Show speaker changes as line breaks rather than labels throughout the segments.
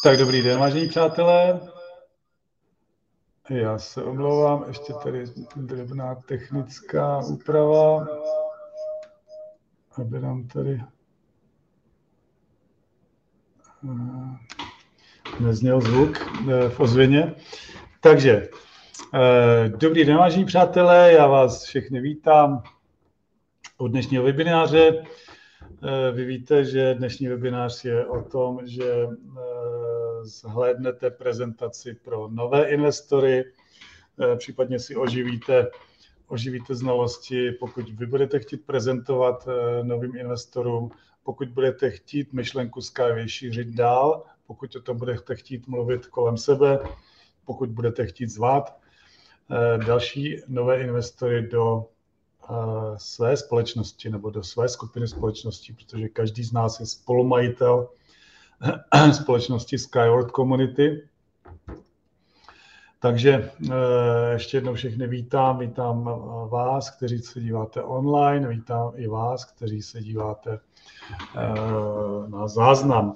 Tak dobrý den, vážení přátelé. Já se omlouvám, ještě tady drobná technická úprava, aby nám tady nezněl zvuk v ozvěně. Takže dobrý den, vážení přátelé, já vás všechny vítám u dnešního webináře. Vy víte, že dnešní webinář je o tom, že zhlédnete prezentaci pro nové investory, případně si oživíte znalosti, pokud vy budete chtít prezentovat novým investorům, pokud budete chtít myšlenku Skyway šířit dál, pokud o tom budete chtít mluvit kolem sebe, pokud budete chtít zvát další nové investory do své společnosti nebo do své skupiny společností, protože každý z nás je spolumajitel společnosti Skyward Community. Takže ještě jednou všechny vítám vás, kteří se díváte online, vítám i vás, kteří se díváte na záznam.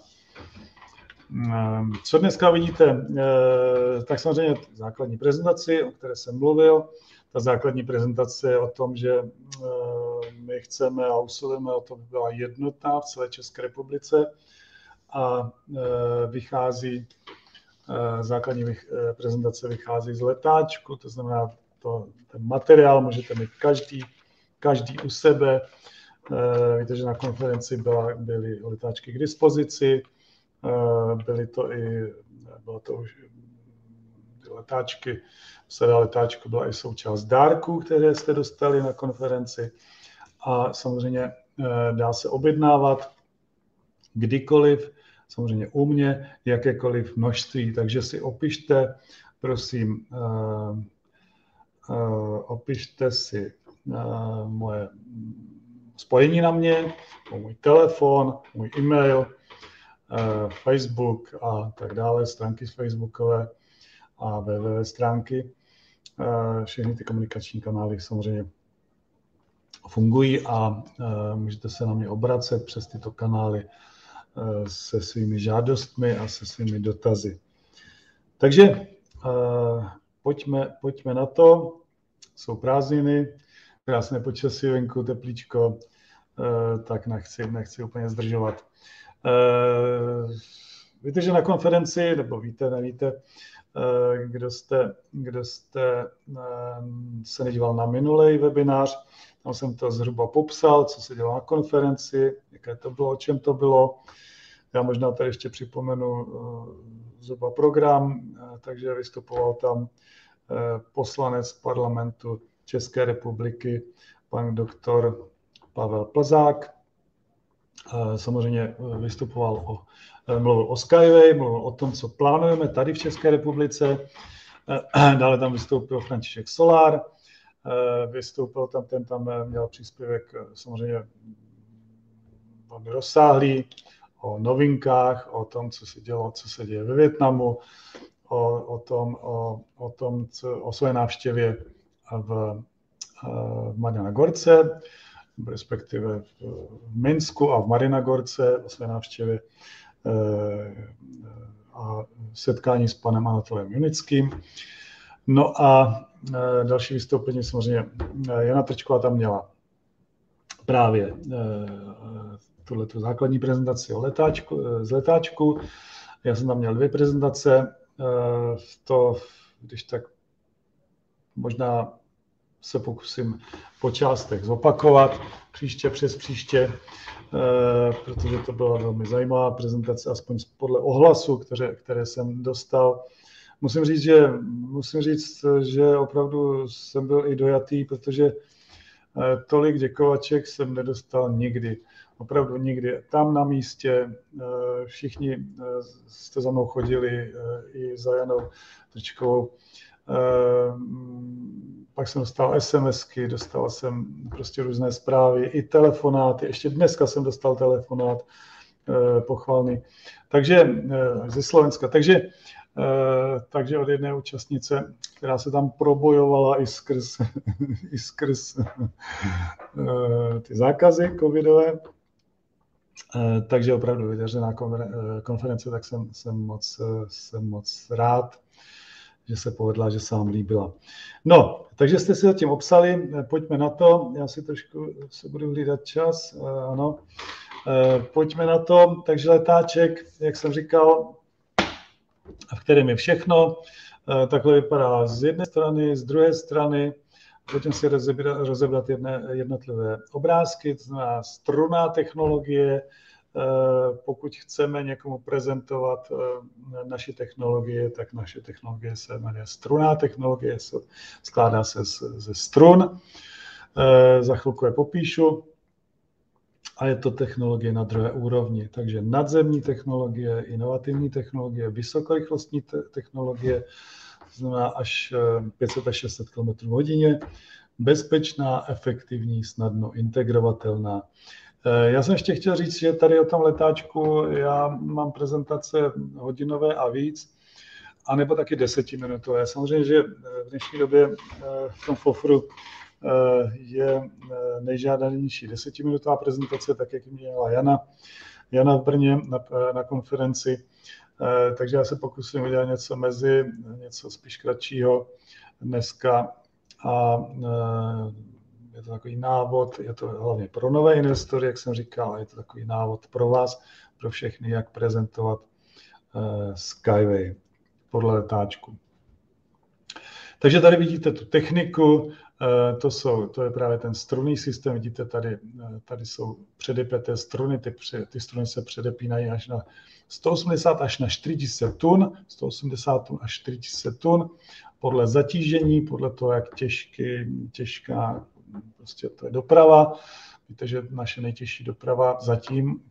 Co dneska vidíte? Tak samozřejmě základní prezentaci, o které jsem mluvil. Ta základní prezentace je o tom, že my chceme a usilujeme o to, aby byla jednotná v celé České republice a základní prezentace vychází z letáčku, to znamená, ten materiál můžete mít každý u sebe. Víte, že na konferenci byly letáčky k dispozici, bylo to už letáčky, sada letáčku byla i součást dárků, které jste dostali na konferenci a samozřejmě dá se objednávat kdykoliv, samozřejmě u mě, jakékoliv množství, takže si opište, prosím, opište si moje spojení na mě, můj telefon, můj e-mail, Facebook a tak dále, stránky facebookové a www stránky. Všechny ty komunikační kanály samozřejmě fungují a můžete se na mě obracet přes tyto kanály se svými žádostmi a se svými dotazy. Takže pojďme na to. Jsou prázdniny, krásné počasí venku, teplíčko, tak nechci úplně zdržovat. Víte, že na konferenci, nebo víte, nevíte, kdo jste se nedíval na minulý webinář, tam jsem to zhruba popsal, co se dělo na konferenci, jaké to bylo, o čem to bylo. Já možná tady ještě připomenu zhruba program, takže vystupoval tam poslanec parlamentu České republiky, pan doktor Pavel Plzák. Samozřejmě mluvil o Skyway, mluvil o tom, co plánujeme tady v České republice. Dále tam vystoupil František Solár, ten tam měl příspěvek samozřejmě velmi rozsáhlý o novinkách, o tom, co se děje ve Vietnamu, o své návštěvě v Mariana Gorce, respektive v Minsku a v Marina Gorce, o své návštěvě a setkání s panem Anatoliem Junickým. No a další vystoupení samozřejmě Jana Trčková tam měla právě tuhletu základní prezentaci z letáčku. Já jsem tam měl 2 prezentace. Když tak možná se pokusím po částech zopakovat přes příště, protože to byla velmi zajímavá prezentace, aspoň podle ohlasu, které jsem dostal. Musím říct, že opravdu jsem byl i dojatý, protože tolik děkovaček jsem nedostal nikdy. Opravdu nikdy. Tam na místě všichni jste za mnou chodili, i za Janou Trčkovou. Pak jsem dostal SMSky, dostal jsem prostě různé zprávy, i telefonáty. Ještě dneska jsem dostal telefonát pochvalný. Takže ze Slovenska. Takže od jedné účastnice, která se tam probojovala i skrz ty zákazy covidové. Takže opravdu vydařená konference, tak jsem moc rád, že se povedla, že se vám líbila. No, takže jste si zatím obsali, pojďme na to, já si trošku se budu hlídat čas, ano. Pojďme na to, takže letáček, jak jsem říkal, v kterém je všechno, takhle vypadá z jedné strany, z druhé strany, potom si rozebrat jednotlivé obrázky, to znamená strunná technologie. Pokud chceme někomu prezentovat naši technologie, tak naše technologie se jmenuje strunná technologie, skládá se ze strun. Za chvilku je popíšu. A je to technologie na druhé úrovni. Takže nadzemní technologie, inovativní technologie, vysokorychlostní technologie, to znamená až 500 až 600 km/h, bezpečná, efektivní, snadno integrovatelná. Já jsem ještě chtěl říct, že tady o tom letáčku já mám prezentace hodinové a víc, anebo taky 10minutové. Samozřejmě, že v dnešní době v tom FOFRu je nejžádanější 10minutová prezentace, tak jak měla Jana v Brně na konferenci. Takže já se pokusím udělat něco spíš kratšího dneska. A je to takový návod, je to hlavně pro nové investory, jak jsem říkal, je to takový návod pro vás, pro všechny, jak prezentovat Skyway podle letáčku. Takže tady vidíte tu techniku, to je právě ten strunný systém, vidíte tady jsou předepjaté struny, ty struny se předepínají až na 180 až na 400 tun, 180 tun až 400 tun, podle zatížení, podle toho, jak těžká prostě to je doprava. Víte, že naše nejtěžší doprava zatím,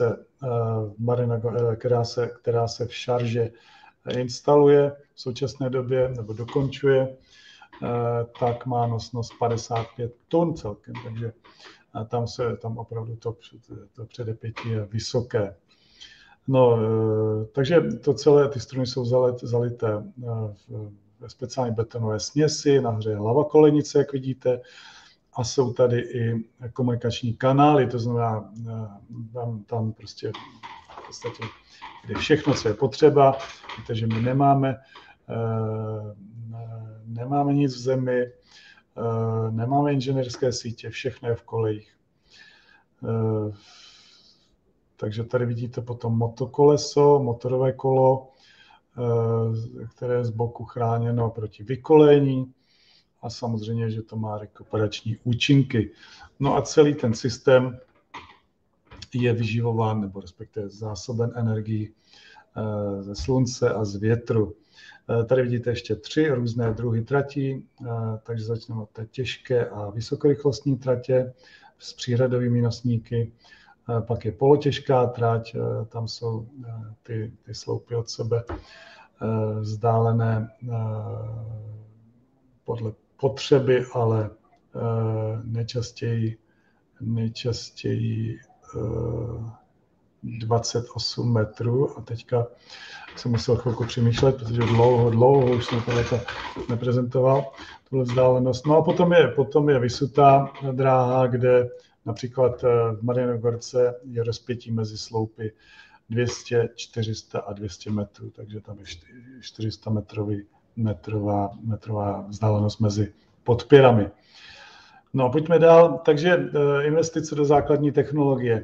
která se v šarže instaluje v současné době nebo dokončuje, tak má nosnost 55 tun celkem, takže tam opravdu to předepětí je vysoké. No, takže to celé, ty struny jsou zalité ve speciální betonové směsi, nahoře je hlava kolenice, jak vidíte, a jsou tady i komunikační kanály, to znamená, tam prostě v podstatě jde všechno, co je potřeba. Víte, že my nemáme nic v zemi, nemáme inženýrské sítě, všechno je v kolejích. Takže tady vidíte potom motokoleso, motorové kolo, které je z boku chráněno proti vykolení a samozřejmě, že to má rekuperační účinky. No a celý ten systém je vyživován nebo respektive zásoben energií ze slunce a z větru. Tady vidíte ještě 3 různé druhy tratí, takže začneme od té těžké a vysokorychlostní tratě s příhradovými nosníky. Pak je polotěžká trať, tam jsou ty sloupy od sebe vzdálené podle potřeby, ale nejčastěji 28 metrů. A teďka jsem musel chvilku přemýšlet, protože dlouho už jsem tohle neprezentoval, tuhle vzdálenost. No a potom je vysutá dráha, kde například v Mariánové Gorce je rozpětí mezi sloupy 200, 400 a 200 metrů, takže tam je 400 metrová vzdálenost mezi podpěrami. No a pojďme dál. Takže investice do základní technologie.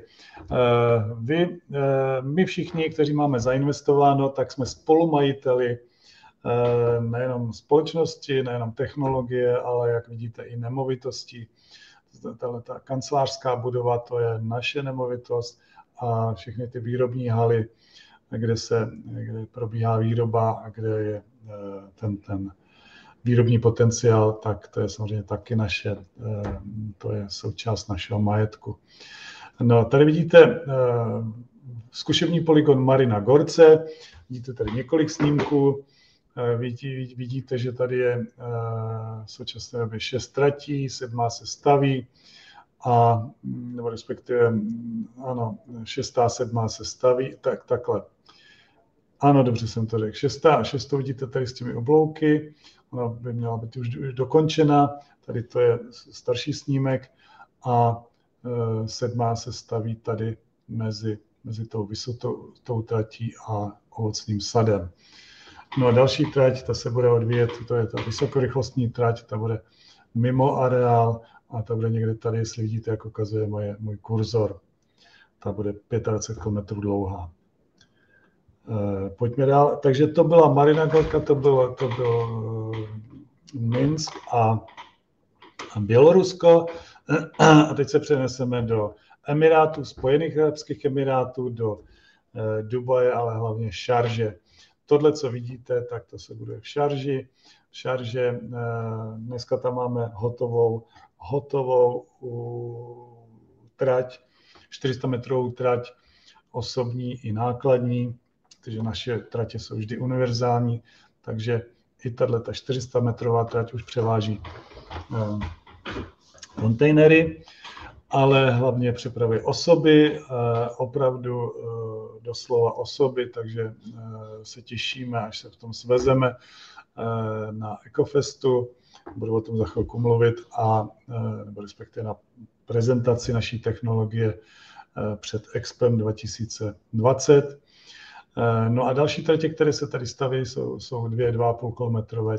My všichni, kteří máme zainvestováno, tak jsme spolumajiteli nejenom společnosti, nejenom technologie, ale jak vidíte i nemovitosti. Ta kancelářská budova, to je naše nemovitost a všechny ty výrobní haly, kde probíhá výroba a kde je ten výrobní potenciál, tak to je samozřejmě taky naše, to je součást našeho majetku. No, tady vidíte zkušební polygon Marina Gorce, vidíte tady několik snímků, vidíte, že tady je v současné době 6 tratí, 7. se staví, nebo respektive, ano, 6. a 7. se staví, takhle. Ano, dobře jsem to řekl. 6. vidíte tady s těmi oblouky, ona by měla být už dokončena, tady to je starší snímek a 7. se staví tady mezi tou vysokou tratí a ovocným sadem. No a další trať, ta se bude odvíjet, to je ta vysokorychlostní trať, ta bude mimo areál a ta bude někde tady, jestli vidíte, jak ukazuje můj kurzor. Ta bude 25 km dlouhá. Pojďme dál. Takže to byla Marina Gorka, to byl Minsk a Bělorusko. A teď se přeneseme do Emirátů, Spojených arabských emirátů, do Dubaje, ale hlavně Šarže. Tohle, co vidíte, tak to se bude v Šarži. Šarže, dneska tam máme hotovou trať, 400 metrovou trať, osobní i nákladní, protože naše tratě jsou vždy univerzální, takže i tato 400 metrová trať už převáží kontejnery, ale hlavně přepravuje osoby, opravdu doslova osoby, takže se těšíme, až se v tom svezeme na Ecofestu, budu o tom za chvilku mluvit, nebo respektive na prezentaci naší technologie před Expem 2020. No a další tratě, které se tady staví, jsou 2,5 kilometrové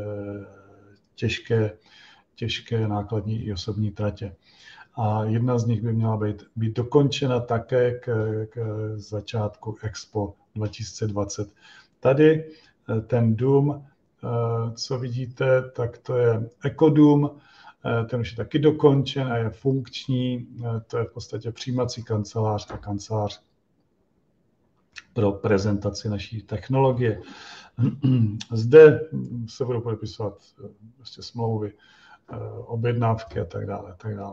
těžké nákladní i osobní tratě. A jedna z nich by měla být dokončena také k začátku Expo 2020. Tady ten dům, co vidíte, tak to je Ecodům, ten už je taky dokončen a je funkční. To je v podstatě přijímací kancelář a kancelář pro prezentaci naší technologie. Zde se budou podepisovat prostě smlouvy, objednávky a tak dále.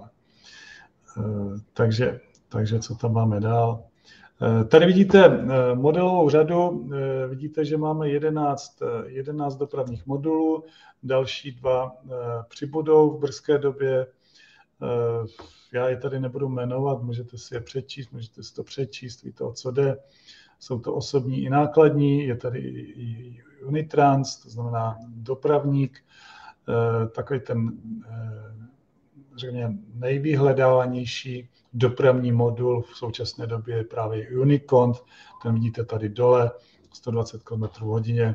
Takže co tam máme dál? Tady vidíte modelovou řadu, vidíte, že máme 11 dopravních modulů, další 2 přibudou v brzké době. Já je tady nebudu jmenovat, můžete si je přečíst, můžete si to přečíst, víte, o co jde. Jsou to osobní i nákladní, je tady i Unitrans, to znamená dopravník, takový ten, řekněme, nejvyhledávanější dopravní modul v současné době je právě Unicont, ten vidíte tady dole, 120 km/h,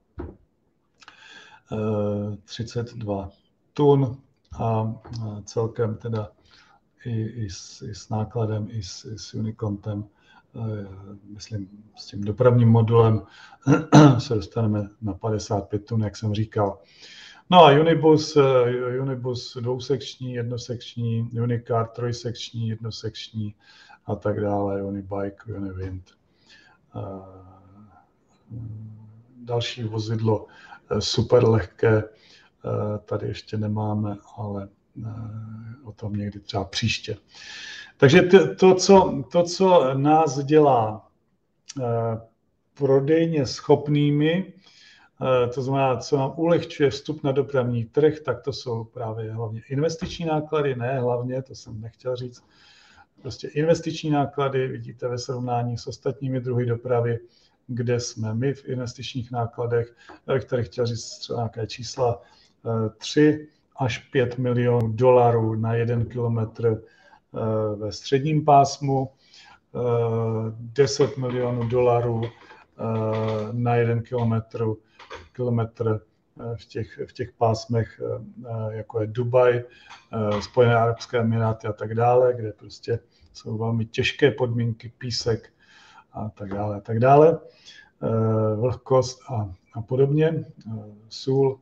32 tun a celkem teda i s nákladem, i s Unicontem, myslím, s tím dopravním modulem se dostaneme na 55 tun, jak jsem říkal. No a Unibus dvousekční, jednosekční, Unicar trojsekční, jednosekční a tak dále, Unibike, Univind. Další vozidlo super lehké, tady ještě nemáme, ale o tom někdy třeba příště. Takže to, co nás dělá prodejně schopnými, to znamená, co nám ulehčuje vstup na dopravní trh, tak to jsou právě hlavně investiční náklady, ne hlavně, to jsem nechtěl říct, prostě investiční náklady, vidíte ve srovnání s ostatními druhy dopravy, kde jsme my v investičních nákladech, já bych tady chtěl říct třeba nějaké čísla, 3 až 5 milionů dolarů na 1 kilometr ve středním pásmu, 10 milionů dolarů na 1 kilometr v těch pásmech, jako je Dubaj, Spojené arabské emiráty a tak dále, kde prostě jsou velmi těžké podmínky, písek a tak dále, vlhkost a podobně, sůl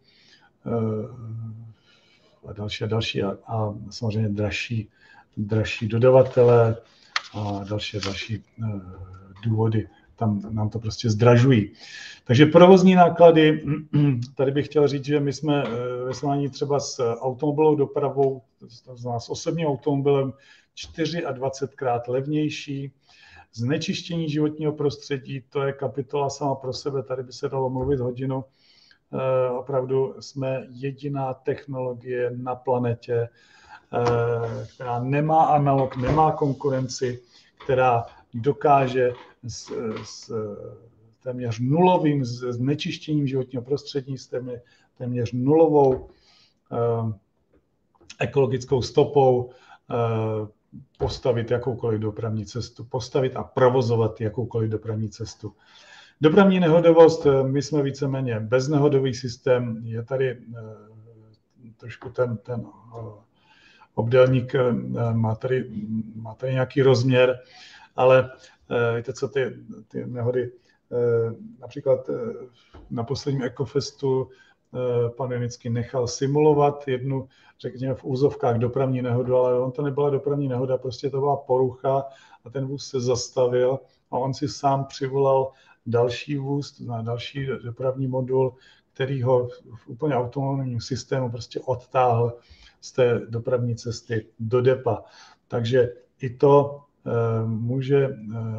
a další a samozřejmě dražší dodavatelé a další důvody tam nám to prostě zdražují. Takže provozní náklady, tady bych chtěl říct, že my jsme ve srovnání třeba s automobilovou dopravou, to znamená s osobním automobilem, 24krát levnější. Znečištění životního prostředí, to je kapitola sama pro sebe, tady by se dalo mluvit hodinu. Opravdu jsme jediná technologie na planetě, která nemá analog, nemá konkurenci, která dokáže s téměř nulovým znečištěním životního prostředí, s téměř nulovou ekologickou stopou postavit jakoukoliv dopravní cestu, postavit a provozovat jakoukoliv dopravní cestu. Dopravní nehodovost, my jsme víceméně beznehodový systém, je tady trošku ten obdélník má tady nějaký rozměr, ale víte co, ty nehody, například na posledním Ecofestu pan Janický nechal simulovat jednu, řekněme v úzovkách, dopravní nehodu, ale on to nebyla dopravní nehoda, prostě to byla porucha a ten vůz se zastavil a on si sám přivolal další vůz, to znamená další dopravní modul, který ho v úplně autonomním systému prostě odtáhl z té dopravní cesty do depa. Takže i to může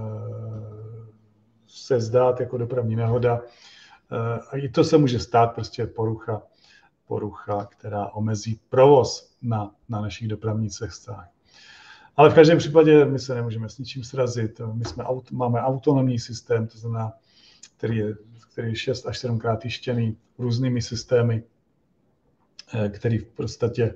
se zdát jako dopravní nehoda. A i to se může stát prostě porucha, která omezí provoz na našich dopravních cestách. Ale v každém případě my se nemůžeme s ničím srazit. Máme autonomní systém, to znamená, který je 6 až 7krát tištěný různými systémy, který v podstatě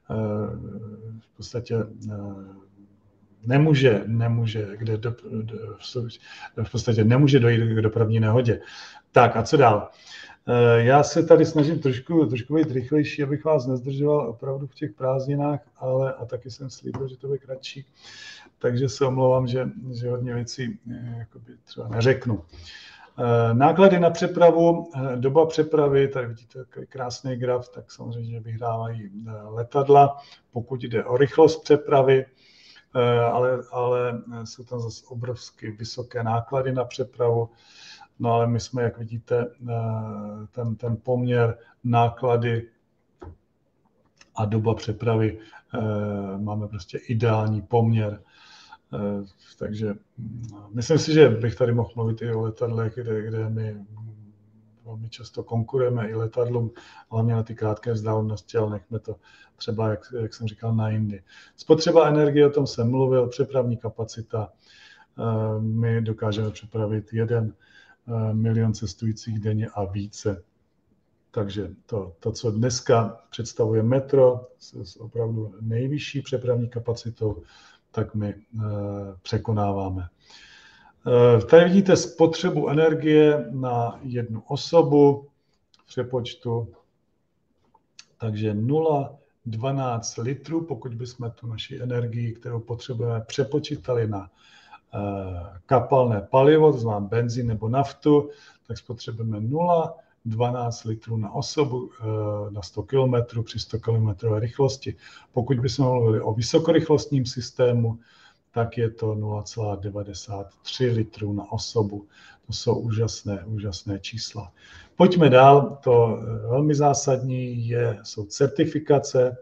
nemůže dojít k dopravní nehodě. Tak a co dál? Já se tady snažím trošku být rychlejší, abych vás nezdržoval opravdu v těch prázdninách, a taky jsem slíbil, že to bude kratší, takže se omlouvám, že hodně věcí jakoby třeba neřeknu. Náklady na přepravu, doba přepravy, tady vidíte takový krásný graf, tak samozřejmě vyhrávají letadla, pokud jde o rychlost přepravy, ale jsou tam zase obrovsky vysoké náklady na přepravu. No ale my jsme, jak vidíte, ten poměr náklady a doba přepravy, máme prostě ideální poměr. Takže myslím si, že bych tady mohl mluvit i o letadlech, kde my velmi často konkurujeme i letadlům, hlavně na ty krátké vzdálenosti, ale nechme to třeba, jak jsem říkal, na jindy. Spotřeba energie, o tom jsem mluvil, přepravní kapacita. My dokážeme přepravit 1 milion cestujících denně a více. Takže to, co dneska představuje metro s opravdu nejvyšší přepravní kapacitou, tak my překonáváme. Tady vidíte spotřebu energie na jednu osobu v přepočtu, takže 0,12 litrů, pokud bychom tu naši energii, kterou potřebujeme, přepočítali na kapalné palivo, to znamená benzín nebo naftu, tak spotřebujeme 0,12 litrů na osobu na 100 km při 100 km rychlosti. Pokud bychom mluvili o vysokorychlostním systému, tak je to 0,93 litrů na osobu. To jsou úžasné čísla. Pojďme dál, to velmi zásadní jsou certifikace.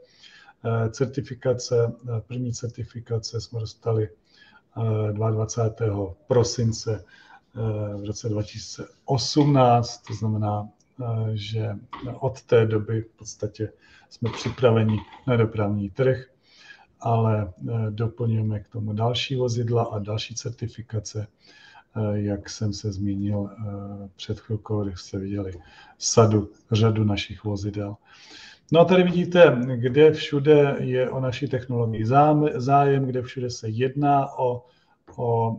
První certifikace jsme dostali 22. prosince v roce 2018, to znamená, že od té doby v podstatě jsme připraveni na dopravní trh, ale doplňujeme k tomu další vozidla a další certifikace, jak jsem se zmínil před chvilkou, když jste viděli řadu našich vozidel. No a tady vidíte, kde všude je o naší technologii zájem, kde všude se jedná o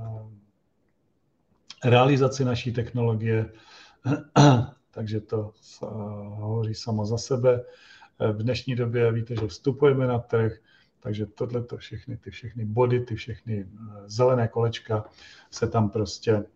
realizaci naší technologie, takže to hovoří samo za sebe. V dnešní době víte, že vstupujeme na trh, takže tohleto všechny body, ty všechny zelené kolečka se tam prostě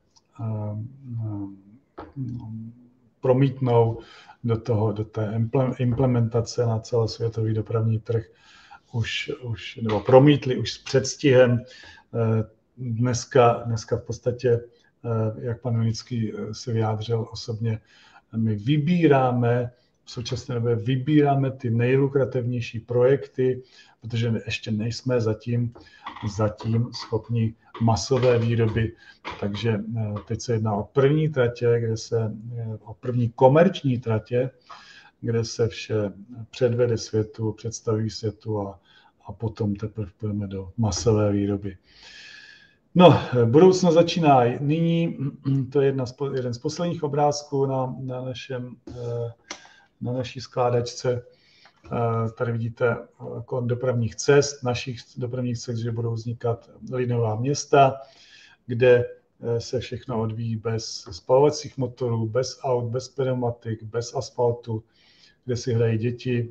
promítnou do té implementace na celosvětový dopravní trh, nebo promítli už s předstihem. Dneska v podstatě, jak pan Janický se vyjádřil osobně, my v současné době vybíráme ty nejlukrativnější projekty, protože ještě nejsme zatím schopni masové výroby. Takže teď se jedná o první tratě, o první komerční tratě, kde se vše předvede světu, představí světu a potom teprve půjdeme do masové výroby. No, budoucnost začíná nyní, to je jeden z posledních obrázků na naší skládačce. Tady vidíte kolem dopravních cest, našich dopravních cest, že budou vznikat linová města, kde se všechno odvíjí bez spalovacích motorů, bez aut, bez pneumatik, bez asfaltu, kde si hrají děti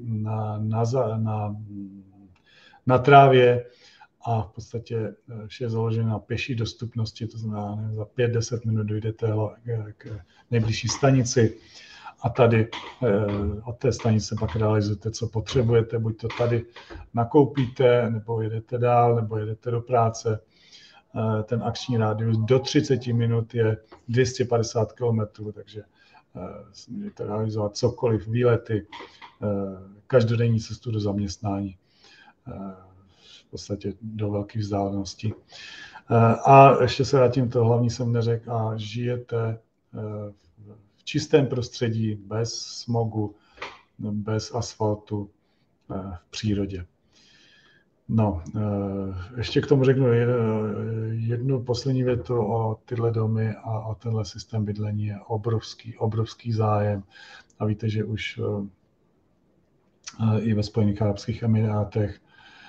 na trávě a v podstatě vše je založeno na pěší dostupnosti, to znamená, za 5-10 minut dojdete k nejbližší stanici a tady od té stanice pak realizujete, co potřebujete, buď to tady nakoupíte, nebo jedete dál, nebo jedete do práce. Ten akční rádius do 30 minut je 250 km, takže můžete realizovat cokoliv, výlety, každodenní cestu do zaměstnání, v podstatě do velkých vzdáleností. A ještě se vrátím, to hlavní jsem neřekl, a žijete v čistém prostředí, bez smogu, bez asfaltu, v přírodě. No, ještě k tomu řeknu jednu poslední větu o tyhle domy a o tenhle systém bydlení. Je obrovský zájem. A víte, že už i ve Spojených arabských emirátech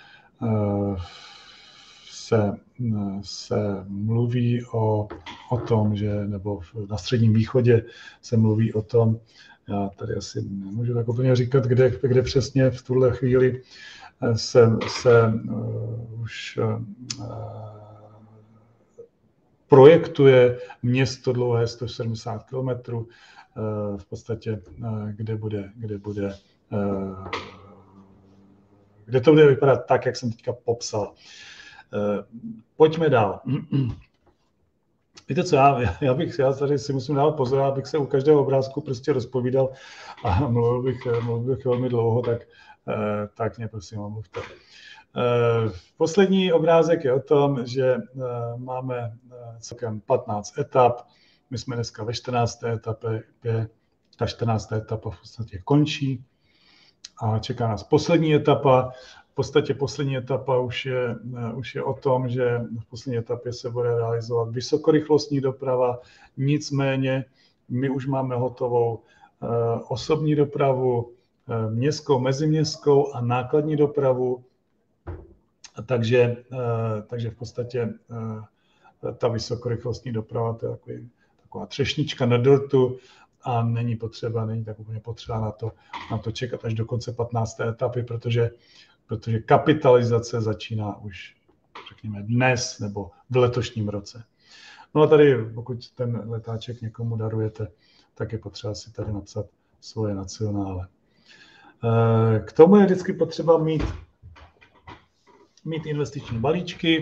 se mluví o tom, že, nebo na Středním východě se mluví o tom, já tady asi nemůžu tak úplně říkat, kde přesně v tuhle chvíli se už projektuje město dlouhé 170 km, v podstatě, kde to bude vypadat tak, jak jsem teďka popsal. Pojďme dál. Víte co, já tady si musím dávat pozor, abych se u každého obrázku prostě rozpovídal a mluvil bych velmi dlouho, tak mě prosím omluvte. Poslední obrázek je o tom, že máme celkem 15 etap. My jsme dneska ve 14. etapě, ta 14. etapa v podstatě končí a čeká nás poslední etapa. V podstatě poslední etapa už je o tom, že v poslední etapě se bude realizovat vysokorychlostní doprava, nicméně my už máme hotovou osobní dopravu, městskou, meziměstskou a nákladní dopravu, takže v podstatě ta vysokorychlostní doprava, to je taková třešnička na dortu a není tak úplně potřeba na to čekat až do konce 15. etapy, protože kapitalizace začíná už, řekněme, dnes nebo v letošním roce. No a tady, pokud ten letáček někomu darujete, tak je potřeba si tady napsat svoje nacionále. K tomu je vždycky potřeba mít investiční balíčky,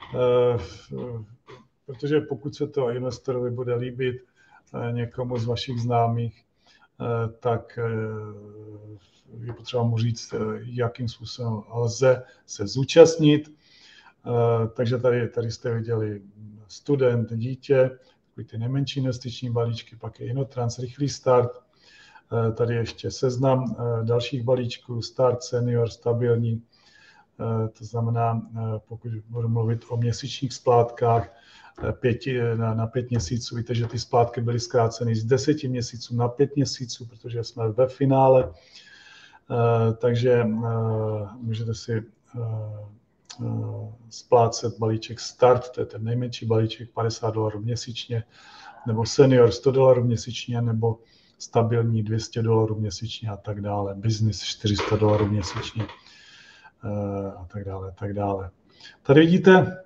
protože pokud se to investorovi bude líbit někomu z vašich známých, tak je potřeba mu říct, jakým způsobem lze se zúčastnit. Takže tady jste viděli student, dítě, takový ty nejmenší investiční balíčky, pak je Inotrans, rychlý start, tady ještě seznam dalších balíčků, start, senior, stabilní. To znamená, pokud budu mluvit o měsíčních splátkách na 5 měsíců, víte, že ty splátky byly zkráceny z 10 měsíců na 5 měsíců, protože jsme ve finále, takže můžete si splácet balíček start, to je ten nejmenší balíček, $50 měsíčně, nebo senior $100 měsíčně, nebo stabilní $200 měsíčně a tak dále, business $400 měsíčně a tak dále. Tady vidíte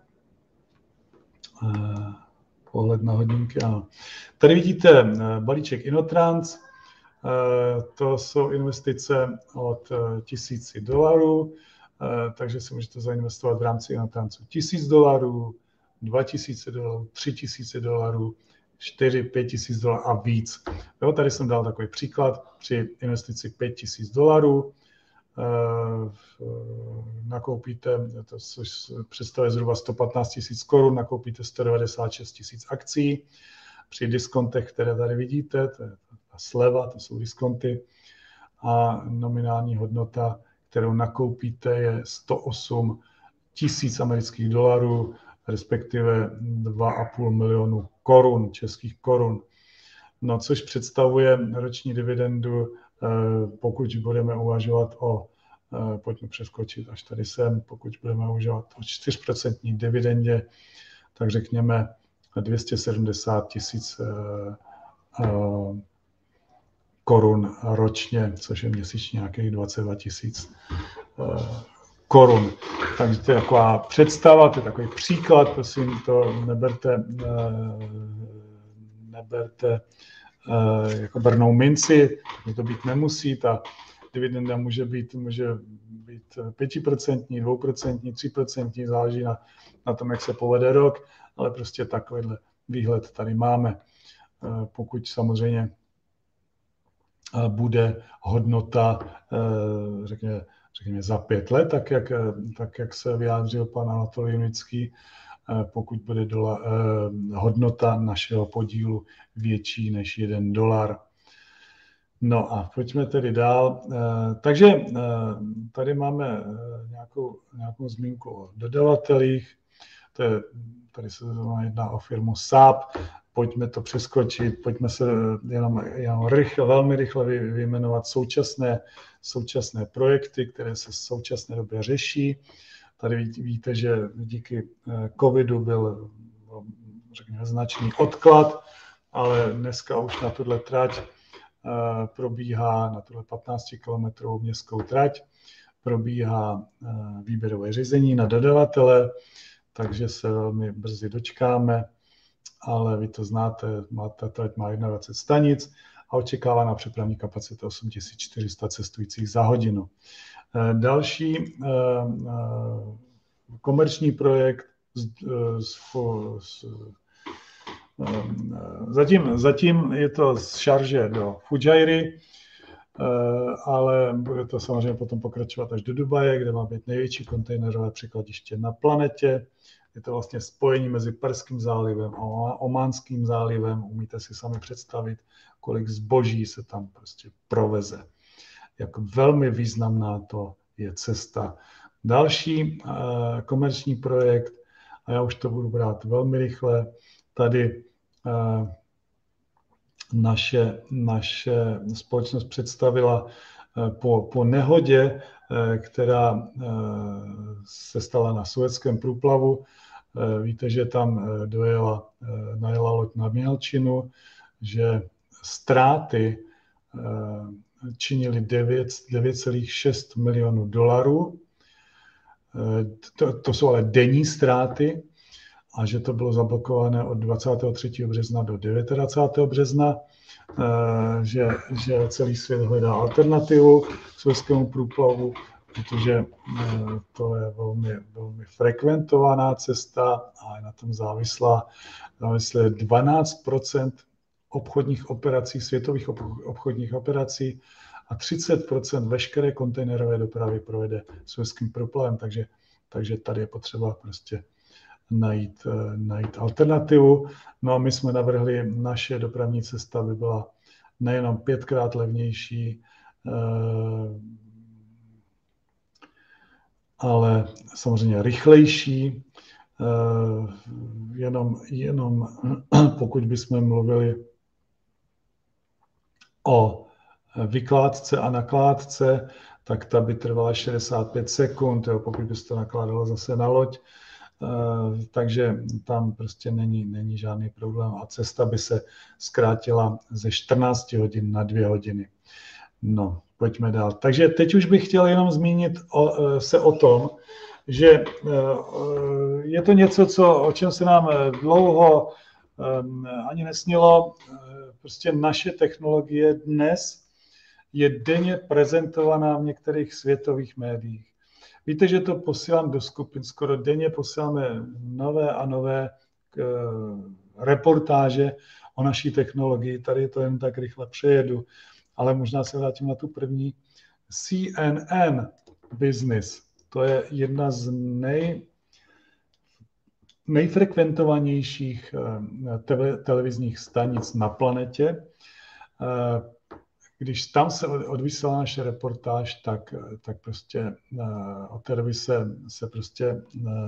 pohled na hodinky, ano. Tady vidíte balíček Inotrans, to jsou investice od $1000, takže si můžete zainvestovat v rámci Inotransu $1000, $2000, $3000, $4,000-5,000 a víc. Jo, tady jsem dal takový příklad, při investici $5,000 nakoupíte, což představuje zhruba 115 000 korun, nakoupíte 196 000 akcí. Při diskontech, které tady vidíte, to je ta sleva, to jsou diskonty, a nominální hodnota, kterou nakoupíte, je 108 000 amerických dolarů, respektive 2,5 milionu korun, českých korun. No, což představuje roční dividendu Pokud budeme uvažovat pojďme přeskočit až tady sem, pokud budeme uvažovat o 4% dividendě, tak řekněme 270 000 korun ročně, což je měsíčně nějakých 22 000 korun. Takže to je taková představa, to je takový příklad, prosím, to neberte jako bernou minci, to být nemusí, ta dividenda může být 5%, 2%, 3%, záleží na tom, jak se povede rok, ale prostě takovýhle výhled tady máme. Pokud samozřejmě bude hodnota, řekněme za 5 let, tak jak se vyjádřil pan Anatolij Junický, pokud bude hodnota našeho podílu větší než $1. No a pojďme tedy dál. Takže tady máme nějakou zmínku o dodavatelích. Tady se jedná o firmu Saab. Pojďme to přeskočit, pojďme se jenom velmi rychle vyjmenovat současné projekty, které se v současné době řeší. Tady víte, že díky covidu byl, řekněme, značný odklad, ale dneska už na tuhle trať probíhá, na tuhle 15-kilometrovou městskou trať, probíhá výběrové řízení na dodavatele, takže se velmi brzy dočkáme, ale vy to znáte, ta trať má 21 stanic a očekávaná přepravní kapacita 8400 cestujících za hodinu. Další komerční projekt zatím je to z Šarže do Fujairah, ale bude to samozřejmě potom pokračovat až do Dubaje, kde má být největší kontejnerové překladiště na planetě. Je to vlastně spojení mezi Perským zálivem a Ománským zálivem. Umíte si sami představit, kolik zboží se tam prostě proveze. Jak velmi významná to je cesta. Další komerční projekt, a já už to budu brát velmi rychle, tady naše společnost představila po nehodě, která se stala na Suezském průplavu. Víte, že tam najela loď na Mělčinu, že ztráty činily $9,6 milionů. To jsou ale denní ztráty a že to bylo zablokované od 23. března do 29. března, že celý svět hledá alternativu k Suezskému průplavu, protože to je velmi frekventovaná cesta a je na tom závislé 12% obchodních operací, světových obchodních operací a 30% veškeré kontejnerové dopravy provede Suezským průplavem, takže tady je potřeba prostě najít alternativu. No a my jsme navrhli, naše dopravní cesta by byla nejenom 5krát levnější, ale samozřejmě rychlejší. Jenom pokud bychom mluvili o vykládce a nakládce, tak ta by trvala 65 sekund, pokud by se to nakládalo zase na loď. Takže tam prostě není žádný problém a cesta by se zkrátila ze 14 hodin na 2 hodiny. No, pojďme dál. Takže teď už bych chtěl jenom zmínit se o tom, že je to něco, o čem se nám dlouho ani nesnilo. Prostě naše technologie dnes je denně prezentovaná v některých světových médiích. Víte, že to posílám do skupin, skoro denně posíláme nové a nové reportáže o naší technologii. Tady to jen tak rychle přejedu, ale možná se vrátím na tu první. CNN Business, to je jedna z nejfrekventovanějších televizních stanic na planetě. Když tam se odvysílá naše reportáž, tak prostě od té doby se prostě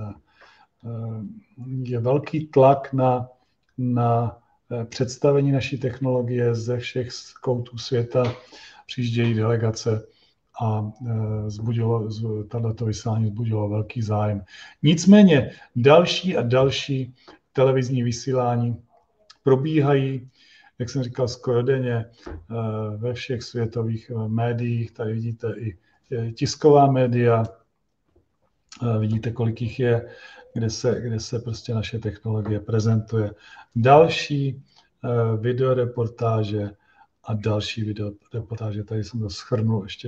je velký tlak na představení naší technologie ze všech koutů světa. přijíždějí delegace a tato vysílání vzbudilo velký zájem. Nicméně další a další televizní vysílání probíhají, jak jsem říkal, skoro denně ve všech světových médiích. Tady vidíte i tisková média, vidíte, kolik jich je, kde se prostě naše technologie prezentuje. Další videoreportáže a další videoreportáže. Tady jsem to shrnul ještě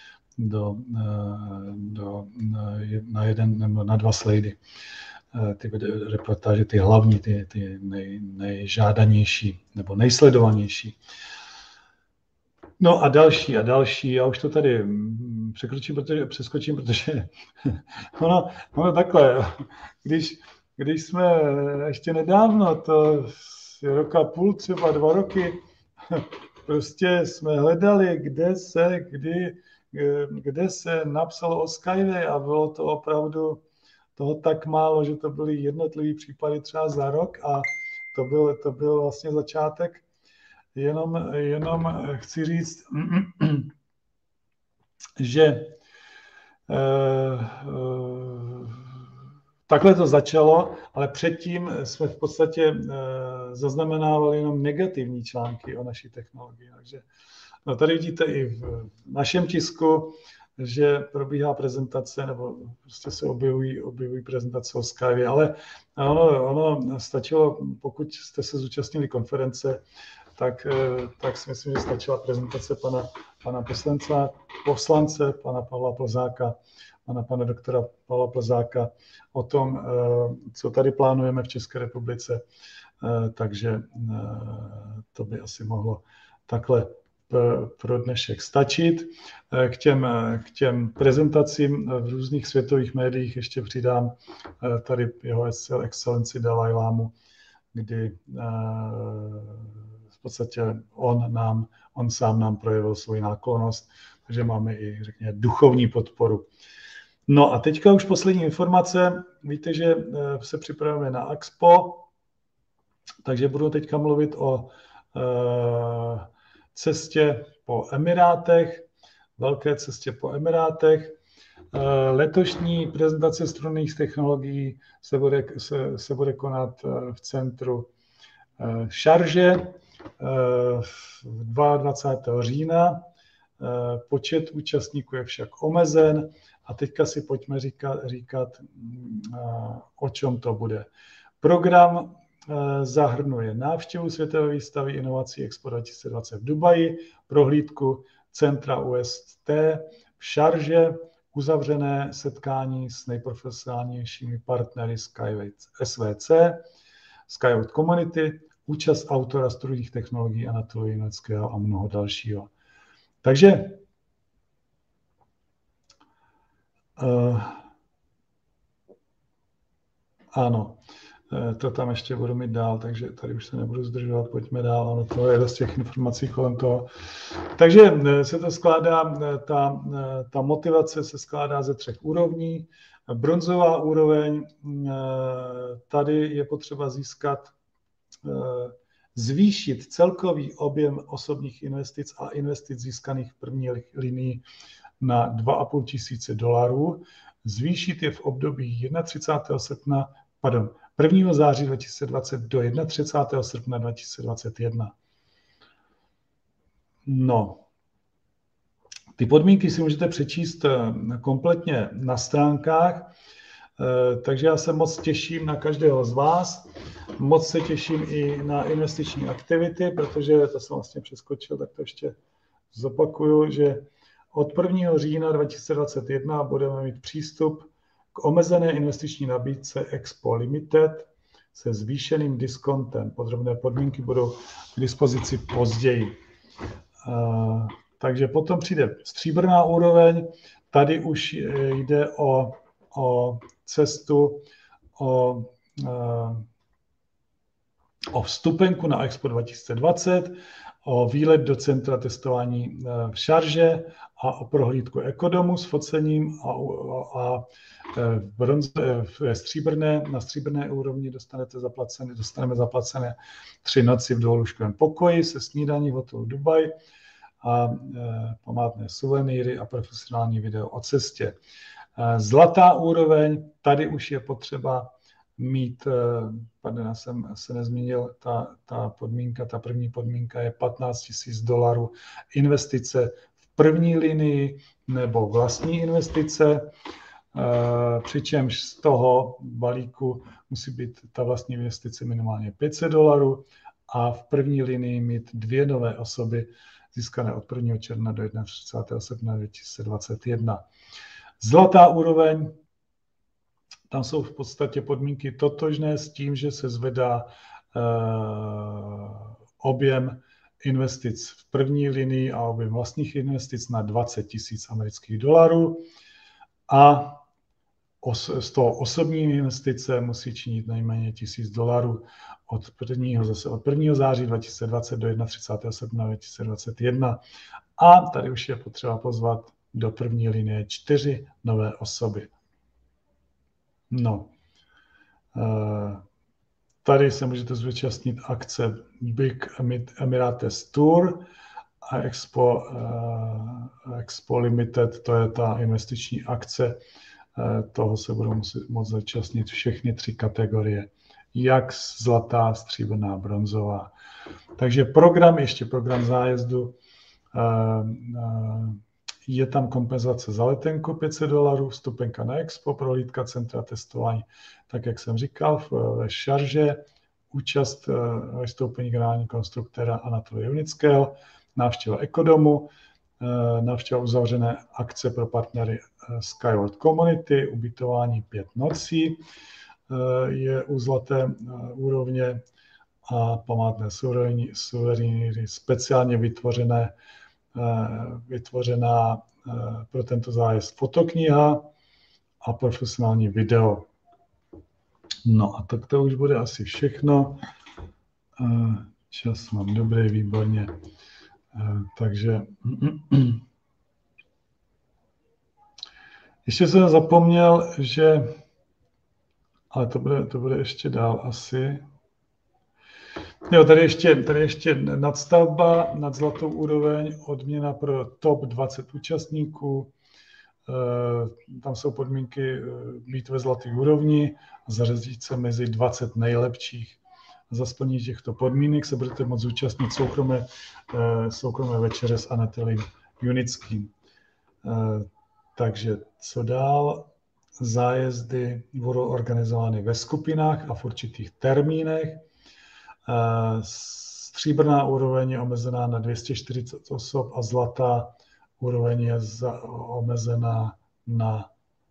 na jeden nebo na dva slajdy. Ty reportáže, ty hlavní, ty nejžádanější nebo nejsledovanější. No a další, já už to tady přeskočím, protože ono takhle, když jsme ještě nedávno, to rok a půl, třeba 2 roky, prostě jsme hledali, kde se napsalo o Skyway a bylo to opravdu toho tak málo, že to byly jednotlivý případy třeba za rok a to byl vlastně začátek. Jenom chci říct, že takhle to začalo, ale předtím jsme v podstatě zaznamenávali jenom negativní články o naší technologii. Takže no tady vidíte i v našem tisku, že probíhá prezentace, nebo prostě se objevují prezentace o Skyway, ale ono stačilo, pokud jste se zúčastnili konference, tak si myslím, že stačila prezentace pana poslance, pana Pavla Plzáka, pana doktora Pavla Plzáka o tom, co tady plánujeme v České republice. Takže to by asi mohlo takhle pro dnešek stačit. K těm prezentacím v různých světových médiích ještě přidám tady jeho excelenci Dalaj Lámu, kdy v podstatě on sám nám projevil svoji náklonnost, takže máme i, řekněme, duchovní podporu. No a teďka už poslední informace. Víte, že se připravujeme na Expo, takže budu teďka mluvit o cestě po Emirátech, velké cestě po Emirátech. Letošní prezentace strunných technologií se bude konat v centru Šarže 22. října. Počet účastníků je však omezen a teďka si pojďme říkat, o čem to bude. Program zahrnuje návštěvu Světové výstavy inovací Expo 2020 v Dubaji, prohlídku centra UST v Šarže, uzavřené setkání s nejprofesionálnějšími partnery Skyway SVC, Skyway Community, účast autora strojních technologií Anatolia Jinockého a mnoho dalšího. Takže ano, to tam ještě budu mít dál, takže tady už se nebudu zdržovat, pojďme dál, ano, to je dost těch informací kolem toho. Takže se to skládá, ta motivace se skládá ze 3 úrovní. Bronzová úroveň, tady je potřeba zvýšit celkový objem osobních investic a investic získaných v první linii na $2 500, zvýšit je v období 1. září 2020 do 31. srpna 2021. No, ty podmínky si můžete přečíst kompletně na stránkách, takže já se moc těším na každého z vás. Moc se těším i na investiční aktivity, protože to jsem vlastně přeskočil, tak to ještě zopakuju, že od 1. října 2021 budeme mít přístup k omezené investiční nabídce Expo Limited se zvýšeným diskontem. Podrobné podmínky budou k dispozici později. Takže potom přijde stříbrná úroveň. Tady už jde o cestu, o vstupenku na Expo 2020, o výlet do centra testování v Šarže a o prohlídku ekodomu s focením a na stříbrné úrovni dostaneme zaplacené 3 noci v dvoulůžkovém pokoji se snídaní v hotelu Dubaj a památné suvenýry a profesionální video o cestě. Zlatá úroveň, tady už je potřeba mít, pardon, já jsem se nezmínil, ta podmínka, ta první podmínka je $15,000 investice v první linii nebo vlastní investice, přičemž z toho balíku musí být ta vlastní investice minimálně $500 a v první linii mít 2 nové osoby získané od 1. června do 31. srpna 2021. Zlatá úroveň, tam jsou v podstatě podmínky totožné s tím, že se zvedá objem investic v první linii a objem vlastních investic na $20,000 a z toho osobní investice musí činit nejméně $1,000 od 1. září 2020 do 31. srpna 2021. A tady už je potřeba pozvat do první linie 4 nové osoby. No, tady se můžete zúčastnit akce Big Emirates Tour a Expo Limited, to je ta investiční akce. Toho se budou moct zúčastnit všechny 3 kategorie, jak zlatá, stříbrná, bronzová. Takže ještě program zájezdu. Je tam kompenzace za letenku $500, vstupenka na Expo, prohlídka centra testování, tak jak jsem říkal, ve Šarže, účast ve vystoupení generálního konstruktéra Anatolia Junického, návštěva Ekodomu, návštěva uzavřené akce pro partnery Skyward Community, ubytování 5 nocí je u zlaté úrovně a památné suvenýry speciálně vytvořená pro tento zájezd fotokniha a profesionální video. No a tak to už bude asi všechno. Čas mám dobrý, výborně. Takže ještě jsem zapomněl, že, ale to bude ještě dál asi. Jo, tady ještě nadstavba nad zlatou úroveň, odměna pro top 20 účastníků. Tam jsou podmínky být ve zlaté úrovni a zařadit se mezi 20 nejlepších. Za splnění těchto podmínek se budete moct zúčastnit soukromé večeře s Anatoliem Junickým. Takže co dál? Zájezdy budou organizovány ve skupinách a v určitých termínech. Stříbrná úroveň je omezená na 240 osob a zlatá úroveň je omezená na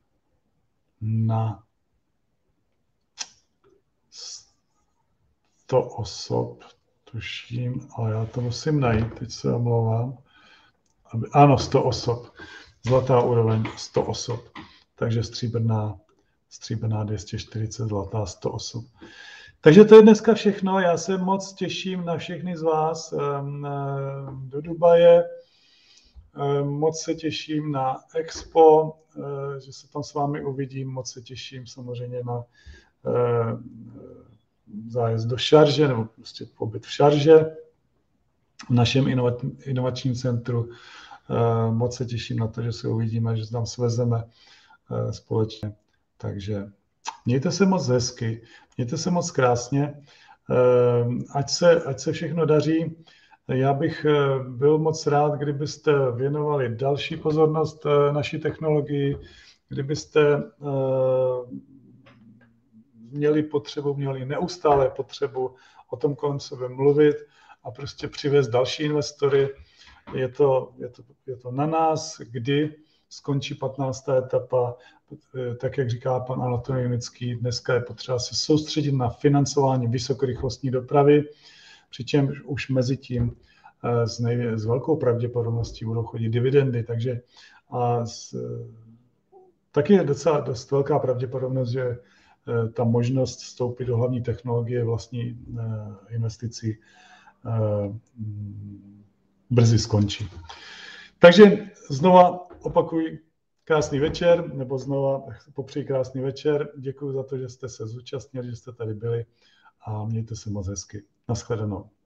100 osob, tuším, ale já to musím najít, teď se omlouvám. Ano, 100 osob. Zlatá úroveň 100 osob. Takže stříbrná 240, zlatá 100 osob. Takže to je dneska všechno. Já se moc těším na všechny z vás do Dubaje. Moc se těším na Expo, že se tam s vámi uvidím. Moc se těším samozřejmě na zájezd do Šarže, nebo prostě pobyt v Šarže, v našem inovačním centru. Moc se těším na to, že se uvidíme, že se tam svezeme společně. Takže mějte se moc hezky, mějte se moc krásně, ať se všechno daří. Já bych byl moc rád, kdybyste věnovali další pozornost naší technologii, kdybyste měli neustále potřebu o tom kolem sebe mluvit a prostě přivést další investory. Je to na nás, kdy skončí 15. etapa, tak jak říká pan Anatolij Junický, dneska je potřeba se soustředit na financování vysokorychlostní dopravy, přičemž už mezi tím s velkou pravděpodobností budou chodit dividendy, takže taky je docela dost velká pravděpodobnost, že ta možnost vstoupit do hlavní technologie vlastní investicí brzy skončí. Takže znova opakuji, krásný večer, nebo znova popřeji krásný večer. Děkuji za to, že jste se zúčastnili, že jste tady byli a mějte se moc hezky. Naschledanou.